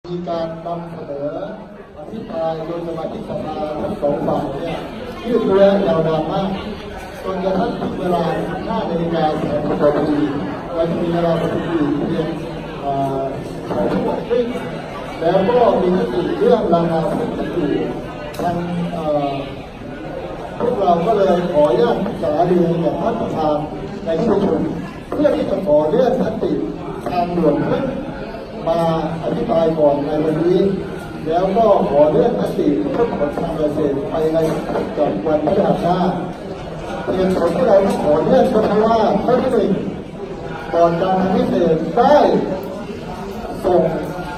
มีการนำเสนออภิปรายโดยสมาชิกสภาทั้งสองฝ่ายเนี่ยยืดเยื้อยาวนานมากจนกระทั่งถึงเวลา 15 นาฬิกา30 นาทีเราจะมีเวลาประชุมอยู่เพียง2 ชั่วโมงครึ่งแล้วก็มีมติเรื่องรายงานผลอยู่ทางพวกเราก็เลยขออนุญาตปรึกษาดูกับท่านประธานในที่ประชุมเพื่อที่จะขอเลื่อนมติทางด่วนขึ้นมาอภิปรายก่อนในวันนี้แล้วก็ขอเลื่อนมติเรื่องผลทางเกษตรไปในกับวันพฤหัสหน้าเหตุผลที่เราขอเลื่อนก็เพราะว่าข้อที่ 1ก่อนการทำพิเศษได้ส่ง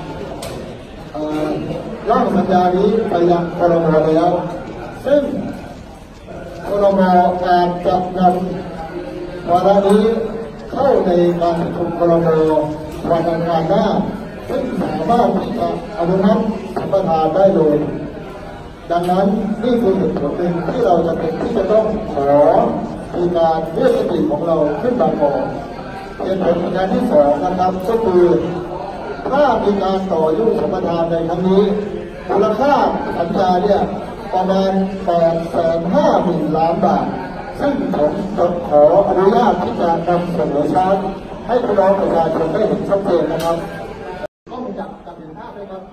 ร่างสัญญานี้ไปยังครม.แล้วซึ่งครม.การจัดนำวาระนี้เข้าในการประชุมครม.วันอังคารหน้าซึ่งสามารถที่จะอนุมัติสัมปทานได้เลยดังนั้นนี่คือเหตุผลหนึ่งที่เราจะเป็นที่จะต้องขอมีการเลื่อนมติของเราขึ้นมาก่อนเหตุผลประการที่2นะครับก็คือถ้ามีการต่ออายุสัมปทานในครั้งนี้มูลค่าสัญญาเนี่ยประมาณ 850,000 ล้านบาทซึ่งผมจะขออนุญาตที่จะนำเสนอชั้นให้พี่น้องประชาชนได้เห็นชัดเจนนะครับต้องจับเห็นภาพไหมครับ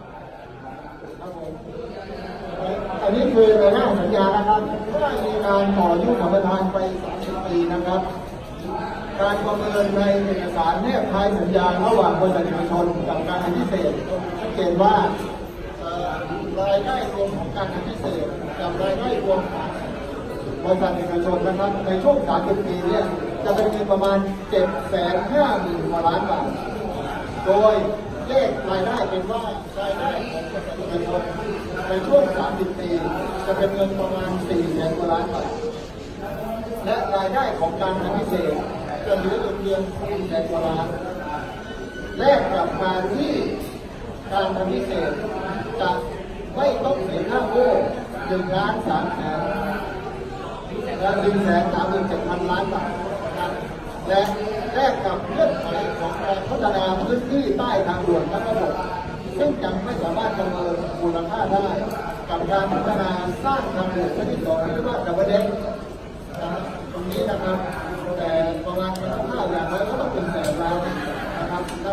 อันนี้คือในหน้าสัญญานะครับถ้ามีการต่ออายุสัมปทานไป30 ปีนะครับการประเมินในเอกสารแนบท้ายสัญญาระหว่างบริษัทเอกชนกับการทำพิเศษชัดเจนว่ารายได้รวมของการทำพิเศษกับรายได้รวมของบริษัทเอกชนนะครับในช่วง30 ปีเนี่ยจะเป็นเงินประมาณ 750,000 กว่าล้านบาทโดยเลขรายได้เป็นว่ารายได้ของบริษัทเอกชนในช่วง30 ปีจะเป็นเงินประมาณ 400,000 กว่าล้านบาทและรายได้ของการทำพิเศษจะเหลือเพียง 400,000 กว่าล้านแลกกับการที่การทำพิเศษจะไม่ต้องเสียค่าโง่1,337,000 ล้านบาทและแลกกับเงื่อนไขของการพัฒนาพื้นที่ใต้ทางด่วนทั้งระบบซึ่งยังไม่สามารถประเมินมูลค่าได้กับการพัฒนาสร้างทางด่วนที่2ที่เรียกว่าดับเบิลเด็กตรงนี้นะครับแต่ประมาณมูลค่าอย่างไรก็ต้องเป็น100,000 ล้าน